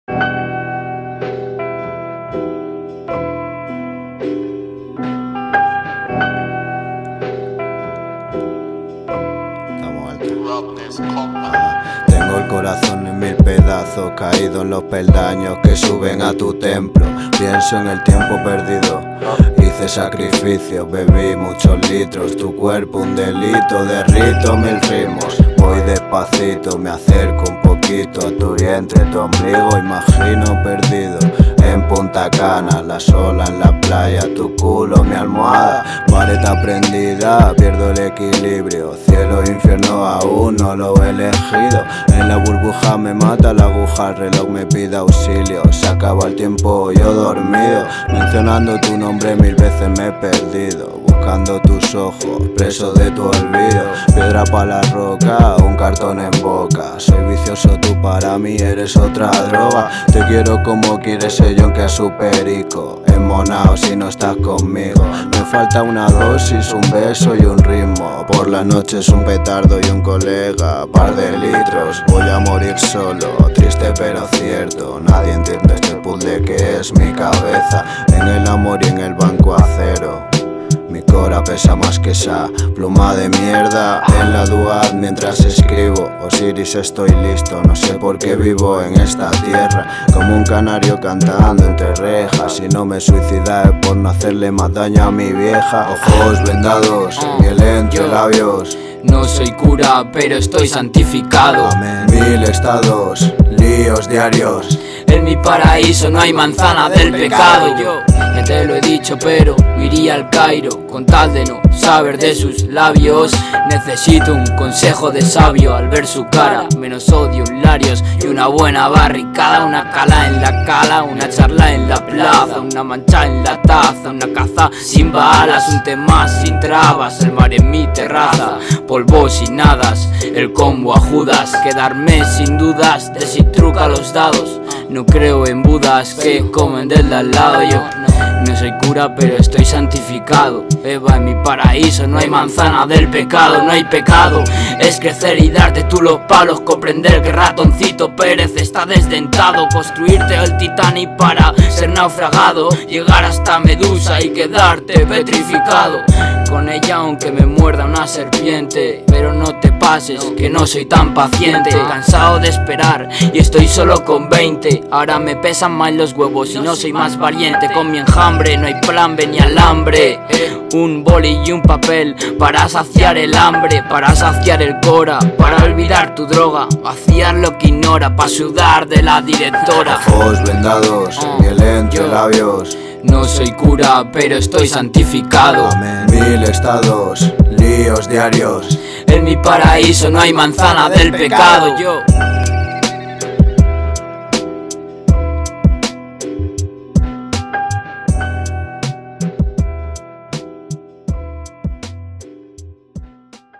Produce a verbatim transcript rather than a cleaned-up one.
Tengo el corazón en mil pedazos, caído en los peldaños que suben a tu templo. Pienso en el tiempo perdido, hice sacrificios, bebí muchos litros. Tu cuerpo un delito, derrito mil ritmos. Voy despacito, me acerco un poquito a tu vientre, tu ombligo imagino perdido. En Punta Cana, la sola en la playa, tu culo mi almohada. Vareta prendida, pierdo el equilibrio. Cielo e infierno aún no lo he elegido. En la burbuja me mata la aguja, el reloj me pide auxilio. Se acaba el tiempo, yo dormido. Mencionando tu nombre mil veces me he perdido. Buscando tus ojos, preso de tu olvido. Piedra para la roca, un cartón en boca. Soy vicioso, tú para mí eres otra droga. Te quiero como quieres el John que a su perico. Enmonao si no estás conmigo. Me falta una dosis, un beso y un ritmo. Por las noches un petardo y un colega. Par de litros, voy a morir solo. Triste pero cierto, nadie entiende este puzzle que es mi cabeza. En el amor y en el banco acero. Mi cora pesa más que esa pluma de mierda en la duad mientras escribo. Osiris, estoy listo, no sé por qué vivo en esta tierra. Como un canario cantando entre rejas. Si no me suicida es por no hacerle más daño a mi vieja. Ojos vendados, miel entre labios. No soy cura, pero estoy santificado. Amén. Mil estados, líos diarios. En mi paraíso no hay manzana del pecado. Yo ya te lo he dicho, pero iría al Cairo con tal de no saber de sus labios. Necesito un consejo de sabio al ver su cara. Menos odio, larios y una buena barricada. Una cala en la cala, una charla en la plaza. Una mancha en la taza, una caza sin balas. Un tema sin trabas, el mar en mi terraza. Polvos y nadas, el combo a Judas. Quedarme sin dudas de si truca los dados. No creo en budas que comen del de al lado. Yo no soy cura pero estoy santificado. Eva, en mi paraíso no hay manzana del pecado. No hay pecado, es crecer y darte tú los palos. Comprender que Ratoncito Pérez está desdentado. Construirte el Titanic para ser naufragado. Llegar hasta Medusa y quedarte petrificado. Con ella aunque me muerda una serpiente. Pero no te pases, que no soy tan paciente. Cansado de esperar y estoy solo con veinte. Ahora me pesan más los huevos y no soy más valiente. Con mi enjambre no hay plan B ni alambre. Un boli y un papel para saciar el hambre. Para saciar el cora, para olvidar tu droga. Vaciar lo que ignora, pa' sudar de la directora. Ojos vendados, miel entre labios. No soy cura, pero estoy santificado. Amén. Mil estados, líos diarios. En mi paraíso no hay manzana del pecado. Yo